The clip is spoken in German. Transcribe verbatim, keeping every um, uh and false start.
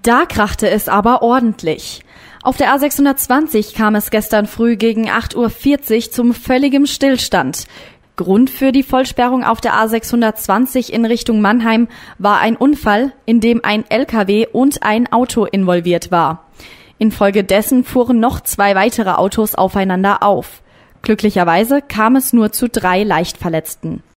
Da krachte es aber ordentlich. Auf der A sechshundertzwanzig kam es gestern früh gegen acht Uhr vierzig zum völligem Stillstand. Grund für die Vollsperrung auf der A sechshundertzwanzig in Richtung Mannheim war ein Unfall, in dem ein L K W und ein Auto involviert war. Infolgedessen fuhren noch zwei weitere Autos aufeinander auf. Glücklicherweise kam es nur zu drei Leichtverletzten.